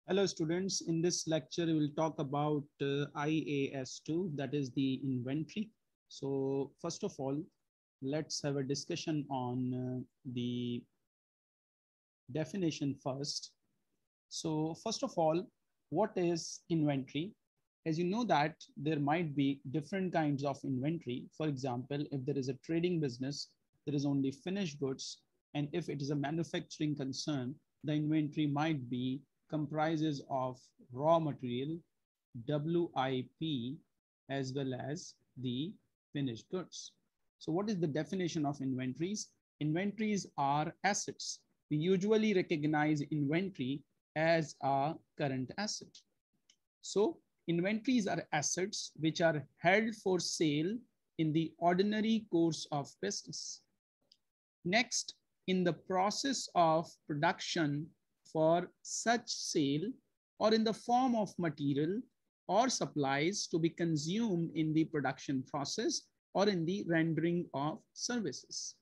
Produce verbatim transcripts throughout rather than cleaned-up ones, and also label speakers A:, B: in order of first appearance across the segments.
A: Hello students, in this lecture we will talk about uh, I A S two, that is the inventory. So first of all, let's have a discussion on uh, the definition first. So first of all, what is inventory? As you know that there might be different kinds of inventory. For example, if there is a trading business, there is only finished goods. And if it is a manufacturing concern, the inventory might be comprises of raw material, W I P, as well as the finished goods. So what is the definition of inventories? Inventories are assets. We usually recognize inventory as a current asset. So inventories are assets which are held for sale in the ordinary course of business. Next, in the process of production for such sale or in the form of material or supplies to be consumed in the production process or in the rendering of services.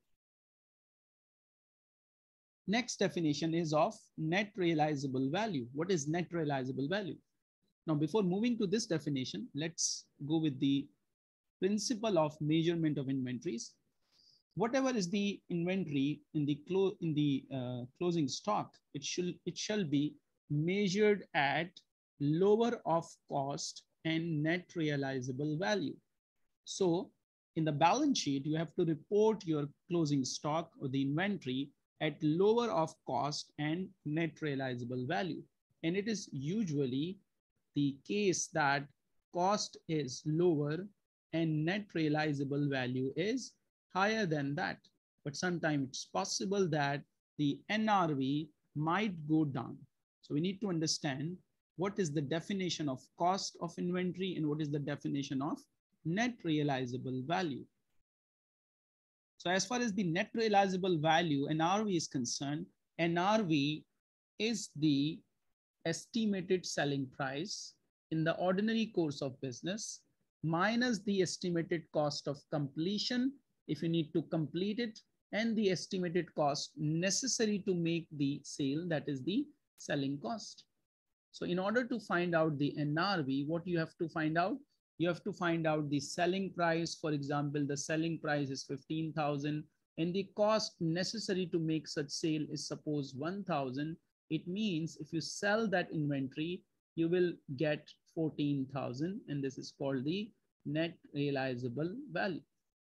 A: Next definition is of net realizable value. What is net realizable value? Now, before moving to this definition, let's go with the principle of measurement of inventories. Whatever is the inventory in the clo in the uh, closing stock, it should it shall be measured at lower of cost and net realizable value. So in the balance sheet, you have to report your closing stock or the inventory at lower of cost and net realizable value. And it is usually the case that cost is lower and net realizable value is higher than that. But sometimes it's possible that the N R V might go down. So we need to understand what is the definition of cost of inventory and what is the definition of net realizable value. So as far as the net realizable value, N R V, is concerned, N R V is the estimated selling price in the ordinary course of business minus the estimated cost of completion if you need to complete it, and the estimated cost necessary to make the sale, that is the selling cost. So in order to find out the N R V, what you have to find out? You have to find out the selling price. For example, the selling price is fifteen thousand and the cost necessary to make such sale is suppose one thousand. It means if you sell that inventory, you will get fourteen thousand, and this is called the net realizable value.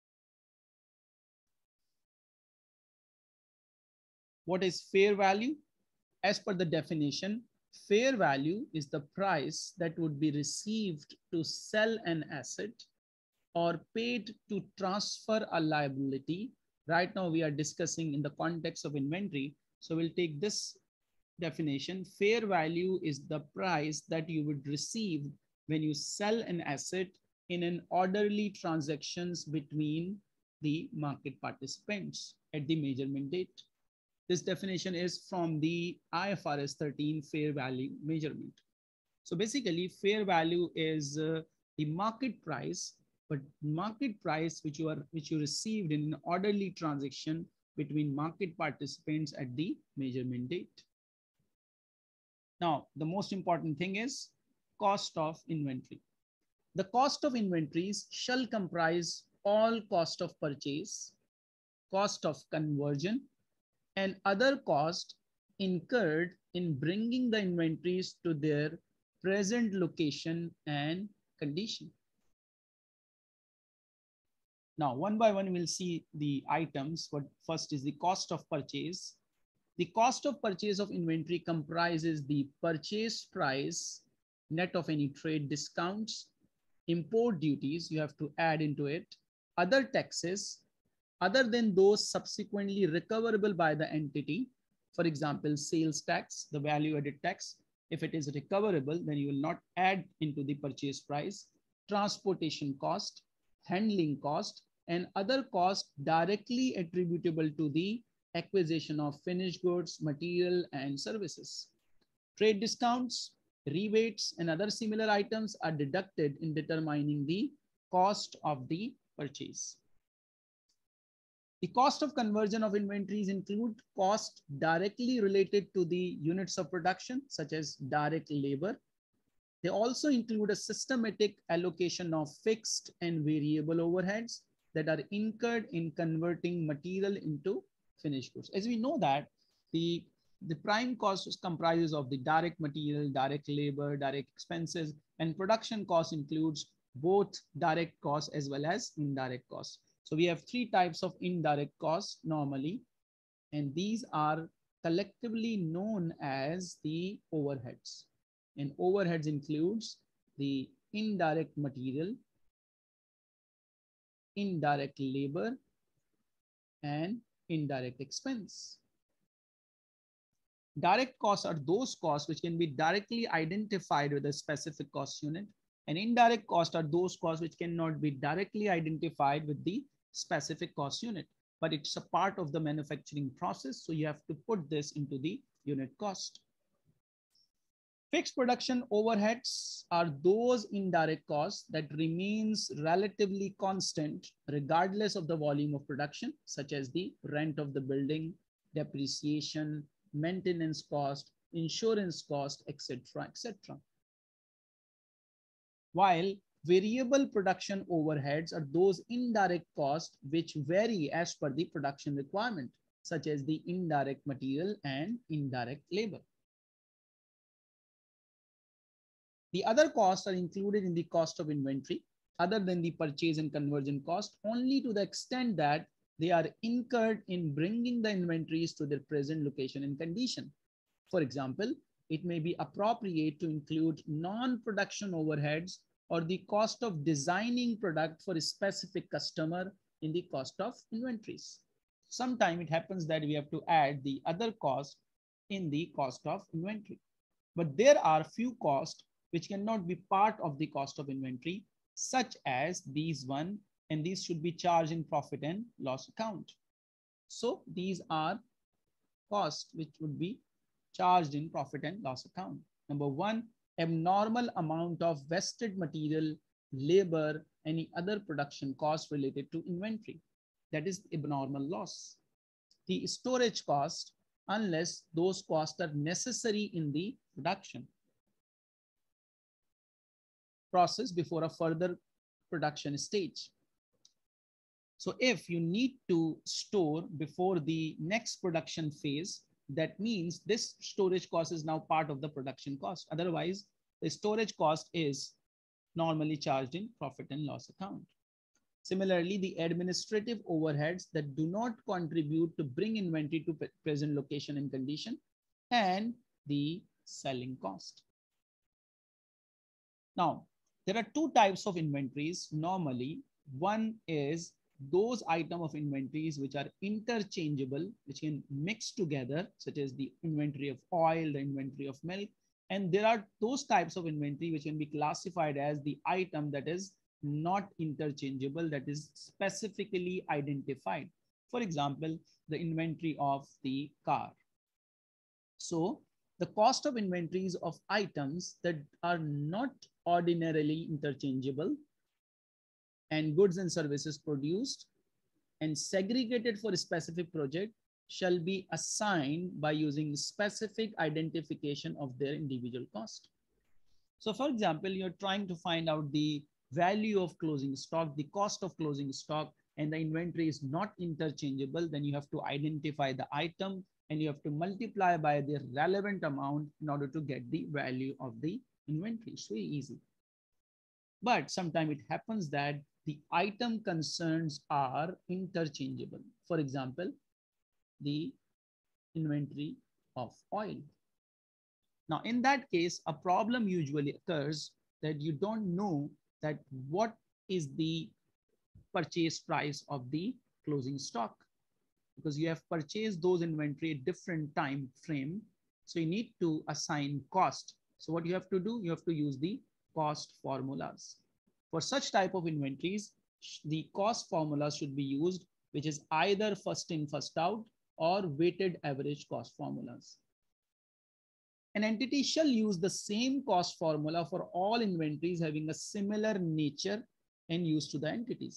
A: What is fair value? As per the definition, fair value is the price that would be received to sell an asset or paid to transfer a liability. Right now we are discussing in the context of inventory. So we'll take this definition. Fair value is the price that you would receive when you sell an asset in an orderly transactions between the market participants at the measurement date. This definition is from the I F R S thirteen fair value measurement. So basically, fair value is uh, the market price, but market price which you are which you received in an orderly transaction between market participants at the measurement date. Now, the most important thing is cost of inventory. The cost of inventories shall comprise all cost of purchase, cost of conversion, and other costs incurred in bringing the inventories to their present location and condition. Now, one by one, we'll see the items. What first is the cost of purchase. The cost of purchase of inventory comprises the purchase price, net of any trade discounts, import duties you have to add into it, other taxes, other than those subsequently recoverable by the entity. For example, sales tax, the value added tax. If it is recoverable, then you will not add into the purchase price. Transportation cost, handling cost, and other costs directly attributable to the acquisition of finished goods, material, and services. Trade discounts, rebates, and other similar items are deducted in determining the cost of the purchase. The cost of conversion of inventories include cost directly related to the units of production, such as direct labor. They also include a systematic allocation of fixed and variable overheads that are incurred in converting material into finished goods. As we know that the, the prime cost comprises of the direct material, direct labor, direct expenses, and production cost includes both direct costs as well as indirect costs. So we have three types of indirect costs normally, and these are collectively known as the overheads. And overheads includes the indirect material, indirect labor, and indirect expense. Direct costs are those costs which can be directly identified with a specific cost unit, and indirect costs are those costs which cannot be directly identified with the specific cost unit, but it's a part of the manufacturing process, so you have to put this into the unit cost. Fixed production overheads are those indirect costs that remains relatively constant regardless of the volume of production, such as the rent of the building, depreciation, maintenance cost, insurance cost, et cetera, et cetera. While variable production overheads are those indirect costs which vary as per the production requirement, such as the indirect material and indirect labor. The other costs are included in the cost of inventory other than the purchase and conversion cost only to the extent that they are incurred in bringing the inventories to their present location and condition. For example, it may be appropriate to include non-production overheads or the cost of designing product for a specific customer in the cost of inventories. Sometimes it happens that we have to add the other cost in the cost of inventory. But there are few costs which cannot be part of the cost of inventory, such as these one, and these should be charged in profit and loss account. So these are costs which would be charged in profit and loss account. Number one, abnormal amount of vested material, labor, any other production costs related to inventory. That is abnormal loss. The storage cost, unless those costs are necessary in the production process before a further production stage. So if you need to store before the next production phase, that means this storage cost is now part of the production cost. Otherwise, the storage cost is normally charged in profit and loss account. Similarly, the administrative overheads that do not contribute to bring inventory to present location and condition, and the selling cost. Now, there are two types of inventories normally. One is those items of inventories which are interchangeable, which can mix together, such as the inventory of oil, the inventory of milk. And there are those types of inventory which can be classified as the item that is not interchangeable, that is specifically identified. For example, the inventory of the car. So the cost of inventories of items that are not ordinarily interchangeable and goods and services produced and segregated for a specific project shall be assigned by using specific identification of their individual cost. So for example, you're trying to find out the value of closing stock, the cost of closing stock, and the inventory is not interchangeable, then you have to identify the item and you have to multiply by the relevant amount in order to get the value of the inventory. It's very easy. But sometimes it happens that the item concerns are interchangeable. For example, the inventory of oil. Now, in that case, a problem usually occurs that you don't know that what is the purchase price of the closing stock, because you have purchased those inventory at different time frame. So you need to assign cost. So what you have to do, you have to use the cost formulas. For such type of inventories, the cost formula should be used, which is either first in, first out, or weighted average cost formulas. An entity shall use the same cost formula for all inventories having a similar nature and use to the entities.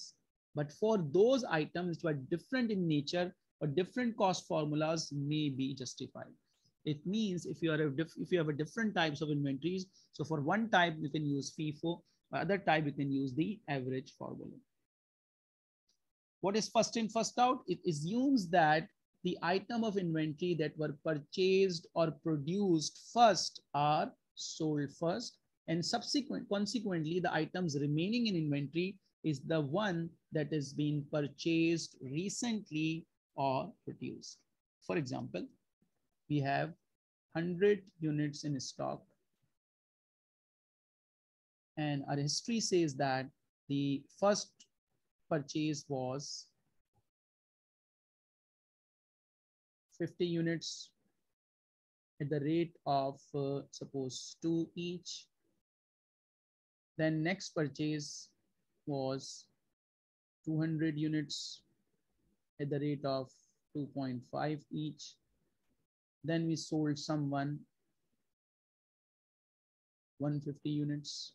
A: But for those items which were different in nature or different cost formulas may be justified. It means if you are a diff if you have a different types of inventories, so for one type you can use FIFO, for other type you can use the average formula. What is first in, first out? It assumes that the item of inventory that were purchased or produced first are sold first, and subsequent, consequently, the items remaining in inventory is the one that is being purchased recently or produced. For example, we have one hundred units in stock, and our history says that the first purchase was fifty units at the rate of uh, suppose two each. Then next purchase was two hundred units at the rate of two point five each. Then we sold someone one hundred fifty units.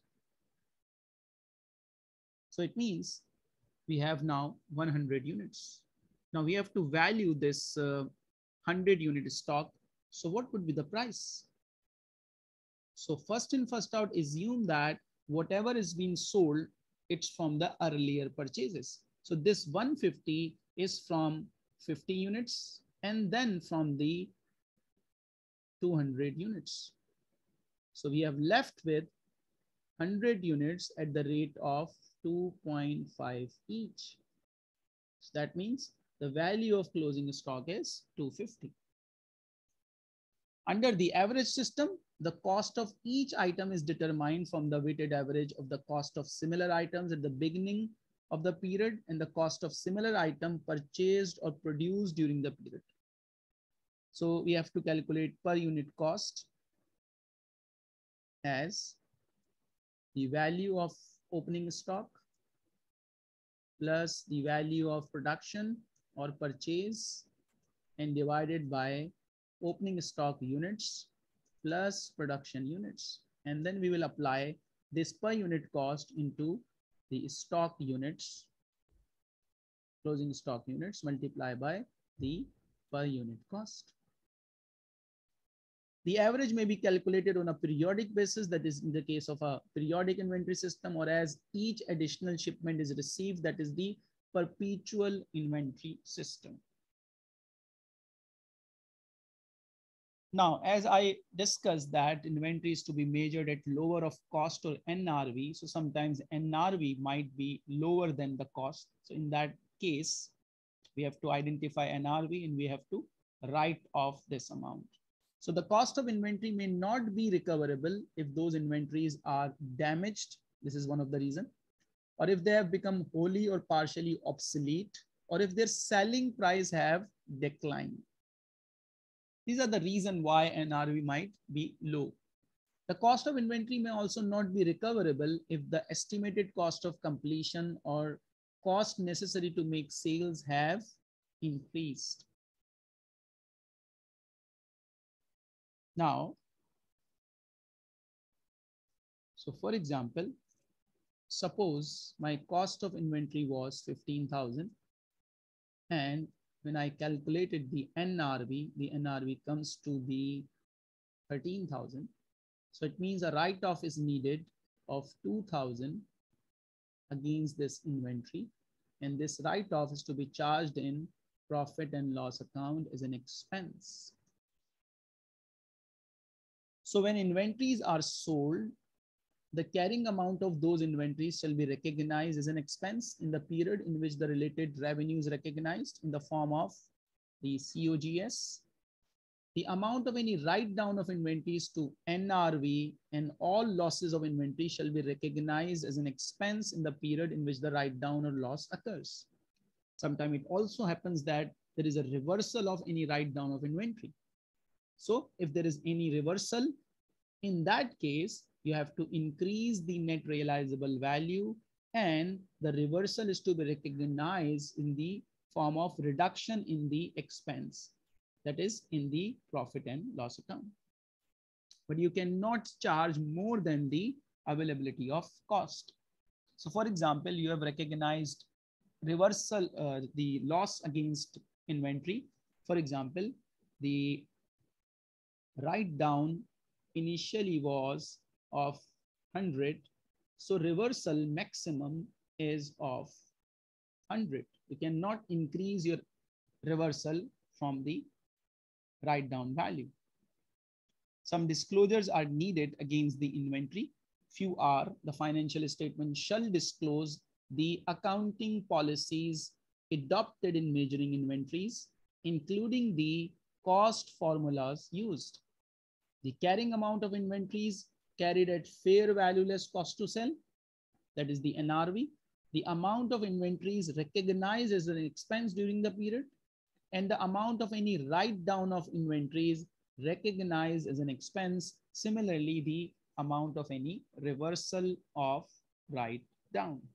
A: So it means we have now one hundred units. Now we have to value this uh, one hundred unit stock. So what would be the price? So first in, first out, assume that whatever is being sold, it's from the earlier purchases. So this one hundred fifty is from fifty units and then from the two hundred units. So we have left with one hundred units at the rate of two point five each. So that means the value of closing stock is two hundred fifty. Under the average system, the cost of each item is determined from the weighted average of the cost of similar items at the beginning of the period and the cost of similar item purchased or produced during the period. So we have to calculate per unit cost as the value of opening stock plus the value of production or purchase and divided by opening stock units plus production units. And then we will apply this per unit cost into the stock units, closing stock units multiplied by the per unit cost. The average may be calculated on a periodic basis, that is in the case of a periodic inventory system, or as each additional shipment is received, that is the perpetual inventory system. Now, as I discussed that inventory is to be measured at lower of cost or N R V. So sometimes N R V might be lower than the cost. So in that case, we have to identify N R V and we have to write off this amount. So the cost of inventory may not be recoverable if those inventories are damaged. This is one of the reasons. Or if they have become wholly or partially obsolete, or if their selling price have declined. These are the reasons why N R V might be low. The cost of inventory may also not be recoverable if the estimated cost of completion or cost necessary to make sales have increased. Now, so for example, suppose my cost of inventory was fifteen thousand, and when I calculated the N R V, the N R V comes to be thirteen thousand. So it means a write-off is needed of two thousand against this inventory. And this write-off is to be charged in profit and loss account as an expense. So when inventories are sold, the carrying amount of those inventories shall be recognized as an expense in the period in which the related revenue is recognized in the form of the C O G S. The amount of any write down of inventories to N R V and all losses of inventory shall be recognized as an expense in the period in which the write down or loss occurs. Sometimes it also happens that there is a reversal of any write down of inventory. So if there is any reversal, in that case, you have to increase the net realizable value, and the reversal is to be recognized in the form of reduction in the expense, that is in the profit and loss account. But you cannot charge more than the availability of cost. So for example, you have recognized reversal, uh, the loss against inventory. For example, the write down initially was of one hundred. So reversal maximum is of one hundred. You cannot increase your reversal from the write down value. Some disclosures are needed against the inventory. Few are: the financial statement shall disclose the accounting policies adopted in measuring inventories, including the cost formulas used, the carrying amount of inventories carried at fair value less cost to sell, that is the N R V, the amount of inventories recognized as an expense during the period, and the amount of any write down of inventories recognized as an expense. Similarly, the amount of any reversal of write down.